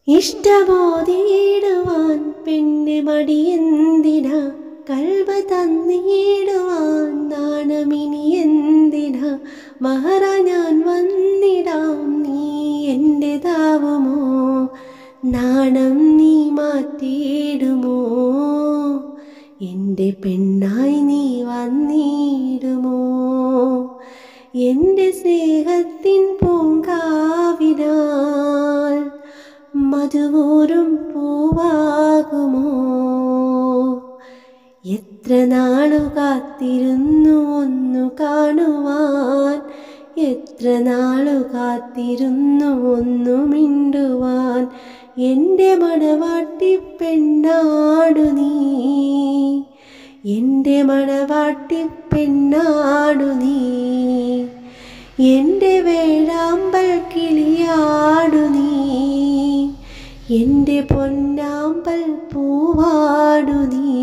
ഇഷ്ടബോധിടുവാൻ പെണ്ണെ മടിയെന്തിനാ, കൽവ തന്നിടുവാൻ നാണമിനി എന്തിനാ, മഹറ ഞാൻ വന്നിടാം നീ എൻ്റെതാവുമോ, നാണം നീ മാറ്റിയിടുമോ, എൻ്റെ പെണ്ണായി നീ വന്നിടുമോ, എൻ്റെ സ്നേഹത്തിൻ പൂങ്കാവിനാൽ മധുവൂറും പൂവാകുമോ. എത്ര നാളു കാത്തിരുന്നു ഒന്നു കാണുവാൻ, എത്ര നാളു കാത്തിരുന്നു ഒന്നു മിണ്ടുവാൻ, എൻ്റെ മണവാട്ടി പെണ്ണാടു നീ, എൻ്റെ മണവാട്ടി പെണ്ണാടു നീ, എൻ്റെ വേഴാമ്പൽ കിളിയാടു നീ, എൻ്റെ പൊന്നാമ്പൽ പൂവാടു നീ.